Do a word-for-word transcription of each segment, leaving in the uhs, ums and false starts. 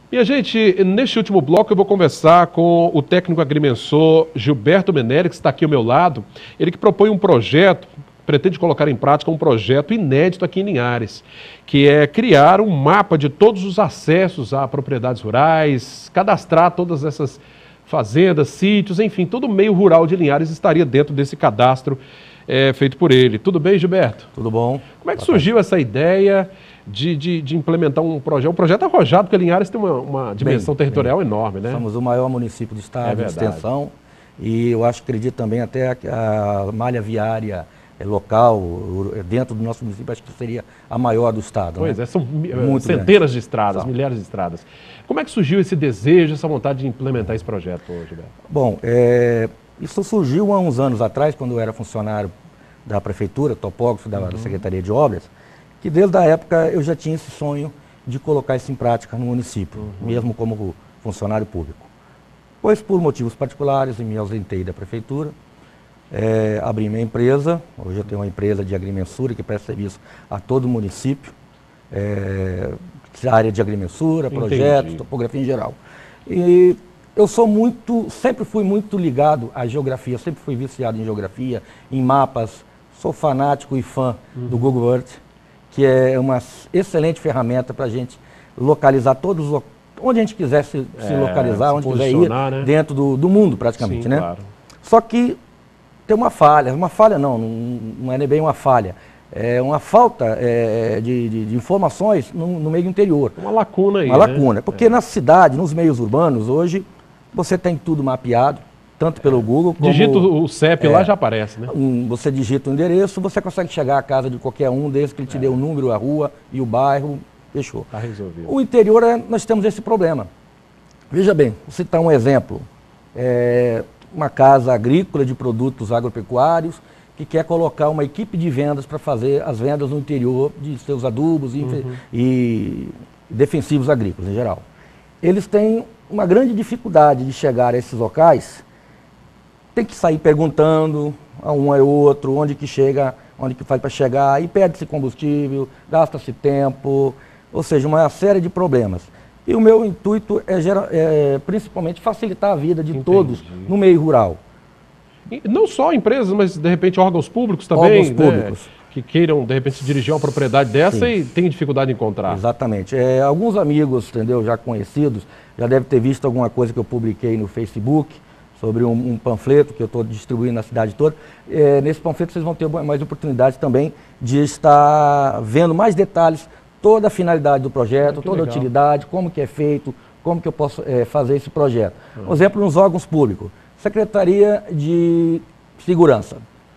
Minha gente, neste último bloco eu vou conversar com o técnico agrimensor Gilberto Meneri, que está aqui ao meu lado. Ele que propõe um projeto, pretende colocar em prática um projeto inédito aqui em Linhares, que é criar um mapa de todos os acessos a propriedades rurais, cadastrar todas essas fazendas, sítios, enfim, todo o meio rural de Linhares estaria dentro desse cadastro é, feito por ele. Tudo bem, Gilberto? Tudo bom. Como é que surgiu essa ideia de, de, de implementar um projeto? Um projeto arrojado, porque Linhares tem uma, uma dimensão bem, territorial bem. enorme, né? Somos o maior município do estado, é de extensão, e eu acho, acredito também até a, a malha viária local, dentro do nosso município, acho que seria a maior do estado. Pois né? é, são Muito centenas grande. de estradas, São. milhares de estradas. Como é que surgiu esse desejo, essa vontade de implementar esse projeto hoje, Gilberto? Bom, é, isso surgiu há uns anos atrás, quando eu era funcionário da prefeitura, topógrafo da, uhum. da Secretaria de Obras, que desde a época eu já tinha esse sonho de colocar isso em prática no município, uhum. mesmo como funcionário público. Pois, por motivos particulares, eu me ausentei da prefeitura, é, abri minha empresa. Hoje eu tenho uma empresa de agrimensura que presta serviço a todo o município, é, área de agrimensura, projetos, Entendi. topografia em geral. E eu sou muito, sempre fui muito ligado à geografia, sempre fui viciado em geografia, em mapas, sou fanático e fã uhum. do Google Earth, que é uma excelente ferramenta para a gente localizar todos os onde a gente quiser se, é, se localizar, se onde quiser ir, né? dentro do, do mundo praticamente, Sim, né? Claro. Só que tem uma falha, uma falha não, não, não é nem bem uma falha, é uma falta é, de, de, de informações no, no meio interior. Uma lacuna aí, Uma né? lacuna, porque é. na cidade, nos meios urbanos, hoje, você tem tudo mapeado, tanto pelo Google como... Digita o C E P é, lá, já aparece, né? Um, você digita o endereço, você consegue chegar à casa de qualquer um, desde que ele te é. dê o número, a rua e o bairro, fechou. Está resolvido. O interior, é, nós temos esse problema. Veja bem, vou citar um exemplo. É, uma casa agrícola de produtos agropecuários que quer colocar uma equipe de vendas para fazer as vendas no interior de seus adubos e, uhum. e defensivos agrícolas em geral. Eles têm uma grande dificuldade de chegar a esses locais. Tem que sair perguntando a um e outro onde que chega, onde que faz para chegar, e perde-se combustível, gasta-se tempo, ou seja, uma série de problemas. E o meu intuito é, é principalmente facilitar a vida de Entendi. todos no meio rural. E não só empresas, mas de repente órgãos públicos também, órgãos públicos. Né, que queiram de repente se dirigir a uma propriedade dessa Sim. e tem dificuldade de encontrar. Exatamente. É, alguns amigos, entendeu, já conhecidos, já devem ter visto alguma coisa que eu publiquei no Facebook, sobre um, um panfleto que eu estou distribuindo na cidade toda. É, nesse panfleto vocês vão ter mais oportunidade também de estar vendo mais detalhes, toda a finalidade do projeto, toda legal. a utilidade, como que é feito, como que eu posso é, fazer esse projeto. Uhum. Por exemplo, nos órgãos públicos, Secretaria de Segurança.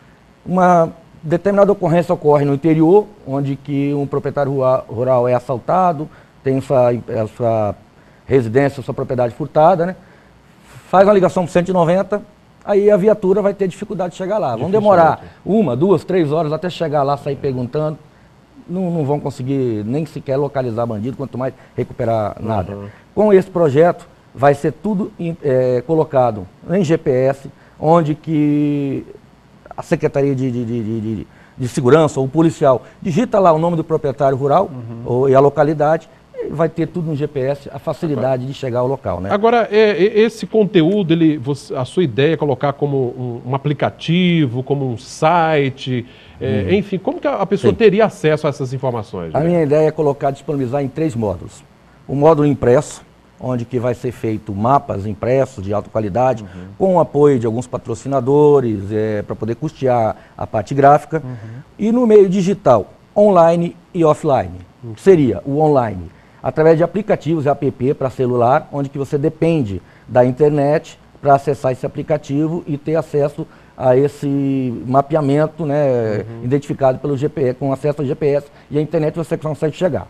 Uma determinada ocorrência ocorre no interior, onde que um proprietário rural é assaltado, tem sua, sua residência, sua propriedade furtada, né? Faz uma ligação para o cento e noventa, aí a viatura vai ter dificuldade de chegar lá. Vão demorar uma, duas, três horas até chegar lá, sair perguntando. Não, não vão conseguir nem sequer localizar bandido, quanto mais recuperar nada. Uhum. Com esse projeto, vai ser tudo é, colocado em G P S, onde que a Secretaria de, de, de, de, de Segurança ou o policial digita lá o nome do proprietário rural uhum. ou, e a localidade, vai ter tudo no G P S, a facilidade de chegar ao local, né? Agora, é, é, esse conteúdo, ele, você, a sua ideia é colocar como um, um aplicativo, como um site, é, hum. enfim, como que a pessoa Sim. teria acesso a essas informações? A né? minha ideia é colocar, disponibilizar em três módulos. O módulo impresso, onde que vai ser feito mapas impressos de alta qualidade, uhum. com o apoio de alguns patrocinadores, é, para poder custear a parte gráfica. Uhum. E no meio digital, online e offline. Uhum. Seria o online, através de aplicativos e app para celular, onde que você depende da internet para acessar esse aplicativo e ter acesso a esse mapeamento, né, uhum. identificado pelo G P S, com acesso ao G P S e a internet você consegue chegar.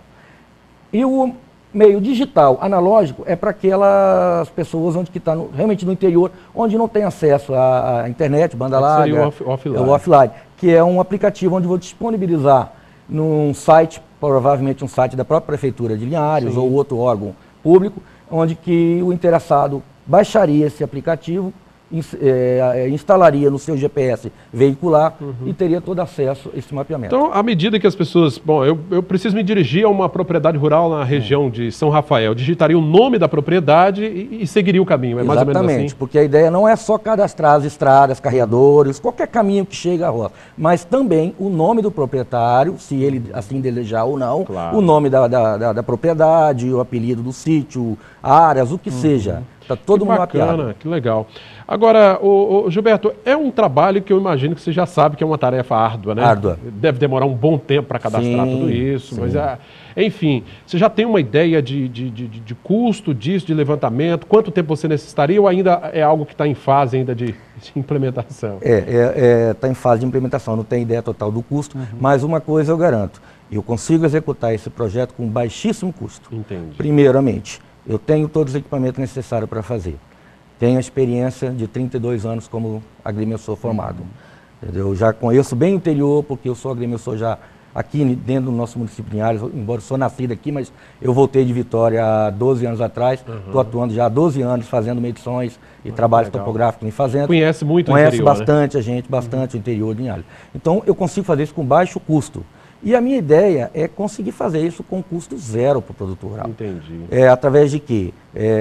E o meio digital, analógico, é para aquelas pessoas onde que está realmente no interior, onde não tem acesso à, à internet, banda larga, off, offline. É o offline, que é um aplicativo onde vou disponibilizar num site, provavelmente um site da própria Prefeitura de Linhares Sim. ou outro órgão público, onde que o interessado baixaria esse aplicativo ins, é, instalaria no seu G P S veicular uhum. e teria todo acesso a esse mapeamento. Então, à medida que as pessoas... Bom, eu, eu preciso me dirigir a uma propriedade rural na região é. de São Rafael, digitaria o nome da propriedade e, e seguiria o caminho, é mais Exatamente, ou menos assim? Porque a ideia não é só cadastrar as estradas, carreadores, qualquer caminho que chegue à roça, mas também o nome do proprietário, se ele assim desejar ou não, claro. o nome da, da, da, da propriedade, o apelido do sítio, áreas, o que uhum. seja. Está todo que mundo bacana, mapeado. Que legal. Agora, o, o Gilberto, é um trabalho que eu imagino que você já sabe que é uma tarefa árdua, né? Árdua. Deve demorar um bom tempo para cadastrar sim, tudo isso, sim. mas é, enfim, você já tem uma ideia de, de, de, de custo disso, de levantamento? Quanto tempo você necessitaria ou ainda é algo que está em fase ainda de, de implementação? É, está é, é, tá em fase de implementação, não tem ideia total do custo, uhum. mas uma coisa eu garanto, eu consigo executar esse projeto com baixíssimo custo. Entendi. Primeiramente, eu tenho todos os equipamentos necessários para fazer. Tenho a experiência de trinta e dois anos como agrimensor formado. Uhum. Eu já conheço bem o interior, porque eu sou agrimensor já aqui dentro do nosso município de Linhares, embora eu sou nascido aqui, mas eu voltei de Vitória há doze anos atrás, estou uhum. atuando já há doze anos fazendo medições e uhum, trabalhos legal. topográficos em fazenda. Conhece muito Conhece o interior, bastante né? a gente, bastante uhum. o interior de Linhares. Então eu consigo fazer isso com baixo custo. E a minha ideia é conseguir fazer isso com custo zero para o produtor rural. Entendi. É, através de quê?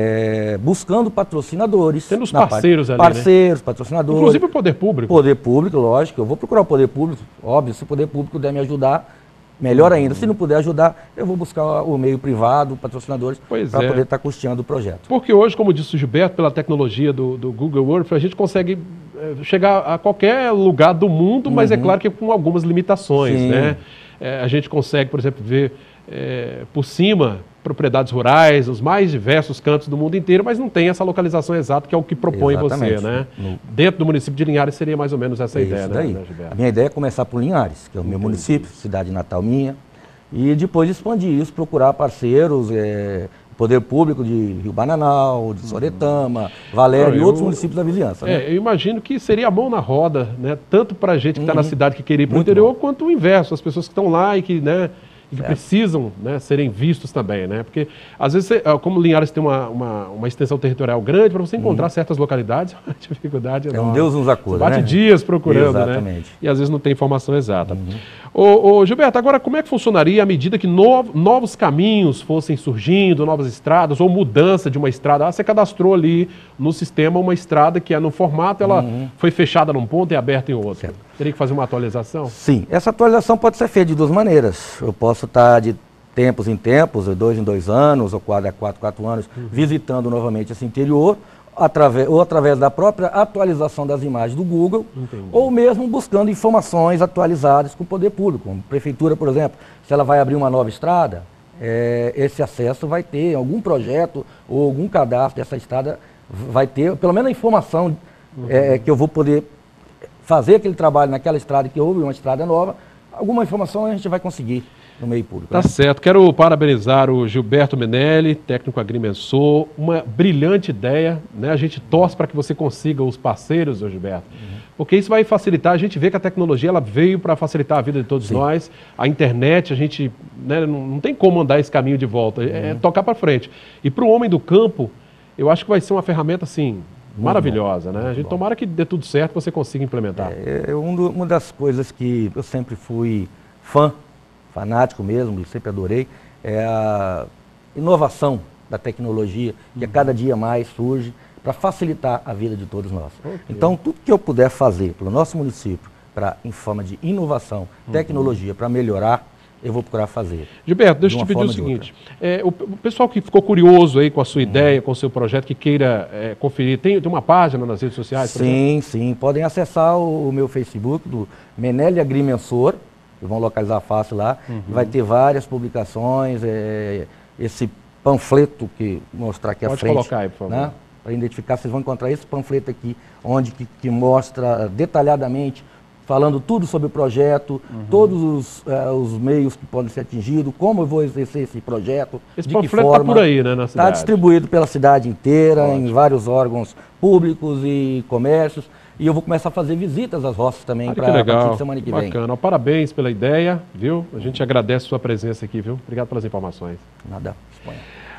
É, buscando patrocinadores. Tendo os parceiros parte, ali, Parceiros, né? patrocinadores. Inclusive o poder público. Poder público, lógico. Eu vou procurar o poder público, óbvio. Se o poder público puder me ajudar, melhor ainda. Se não puder ajudar, eu vou buscar o meio privado, patrocinadores, para é. poder estar custeando o projeto. Porque hoje, como disse o Gilberto, pela tecnologia do, do Google Earth, a gente consegue é, chegar a qualquer lugar do mundo, uhum. mas é claro que com algumas limitações, Sim. né? É, a gente consegue, por exemplo, ver é, por cima propriedades rurais, os mais diversos cantos do mundo inteiro, mas não tem essa localização exata, que é o que propõe Exatamente. você, né? No... Dentro do município de Linhares seria mais ou menos essa Isso ideia, daí. né, Gilberto? A minha ideia é começar por Linhares, que é o meu Entendi. município, cidade natal minha, e depois expandir isso, procurar parceiros, é, poder público de Rio Bananal, de Soretama, Valério eu, e outros municípios da vizinhança. É, né? Eu imagino que seria a mão na roda, né? Tanto para a gente que está uhum. na cidade que queria ir para o interior, bom. quanto o inverso, as pessoas que estão lá e que, né, e que precisam, né, serem vistos também, né? Porque, às vezes, como Linhares tem uma, uma, uma extensão territorial grande, para você encontrar uhum. certas localidades, a dificuldade é enorme. É um Deus nos acuda, Bate né? dias procurando, Exatamente. né? E às vezes não tem informação exata. Uhum. Ô, ô, Gilberto, agora como é que funcionaria à medida que no, novos caminhos fossem surgindo, novas estradas, ou mudança de uma estrada? Ah, você cadastrou ali no sistema uma estrada que é no formato, ela uhum. foi fechada num ponto e aberta em outro. Certo. Teria que fazer uma atualização? Sim, essa atualização pode ser feita de duas maneiras. Eu posso estar de tempos em tempos, de dois em dois anos, ou quatro a quatro, quatro anos, uhum. visitando novamente esse interior, através, ou através da própria atualização das imagens do Google, Entendi. ou mesmo buscando informações atualizadas com o poder público. Como a prefeitura, por exemplo, se ela vai abrir uma nova estrada, é, esse acesso vai ter algum projeto ou algum cadastro dessa estrada, vai ter pelo menos a informação uhum. é, que eu vou poder fazer aquele trabalho naquela estrada que houve, uma estrada nova, alguma informação a gente vai conseguir no meio público. Tá né? certo. Quero parabenizar o Gilberto Menelli, técnico agrimensor, uma brilhante ideia, né? A gente torce para que você consiga os parceiros, Gilberto, uhum. porque isso vai facilitar. A gente vê que a tecnologia ela veio para facilitar a vida de todos Sim. nós. A internet, a gente né, não, não tem como andar esse caminho de volta, uhum. é tocar para frente. E para o homem do campo, eu acho que vai ser uma ferramenta assim Muito maravilhosa, bom, né? A gente bom. tomara que dê tudo certo, você consiga implementar. É, é um do, uma das coisas que eu sempre fui fã, fanático mesmo, e sempre adorei, é a inovação da tecnologia, que a cada dia mais surge para facilitar a vida de todos nós. Okay. Então, tudo que eu puder fazer pelo nosso município, pra, em forma de inovação, uhum. tecnologia, para melhorar, eu vou procurar fazer. Gilberto, deixa eu te pedir o seguinte, é, o, o pessoal que ficou curioso aí com a sua ideia, uhum. com o seu projeto, que queira é, conferir, tem, tem uma página nas redes sociais? Sim, sim, podem acessar o, o meu Facebook, do Menelli Agrimensor, vão localizar fácil lá, uhum. vai ter várias publicações, é, esse panfleto que mostrar aqui Pode à frente. Pode colocar aí, por favor. Né? Para identificar, vocês vão encontrar esse panfleto aqui, onde que, que mostra detalhadamente, falando tudo sobre o projeto, uhum. todos os, uh, os meios que podem ser atingidos, como eu vou exercer esse projeto, esse de que forma. Esse panfleto está por aí, né, na cidade? Está distribuído pela cidade inteira, Ótimo. em vários órgãos públicos e comércios. E eu vou começar a fazer visitas às roças também para a partir de semana que vem. Bacana. Parabéns pela ideia, viu? A gente agradece a sua presença aqui, viu? Obrigado pelas informações. Nada, Espanha.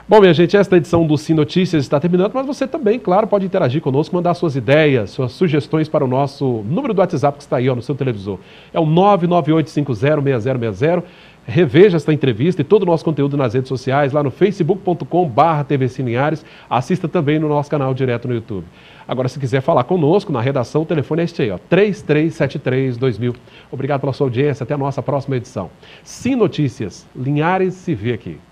Bom, minha gente, esta edição do Sim Notícias está terminando, mas você também, claro, pode interagir conosco, mandar suas ideias, suas sugestões para o nosso número do WhatsApp que está aí ó, no seu televisor. É o nove nove oito cinco zero seis zero seis zero. Reveja esta entrevista e todo o nosso conteúdo nas redes sociais, lá no facebook ponto com barra T V Sim Linhares. Assista também no nosso canal direto no YouTube. Agora, se quiser falar conosco na redação, o telefone é este aí, ó, três três sete três dois mil. Obrigado pela sua audiência, até a nossa próxima edição. Sim Notícias, Linhares se vê aqui.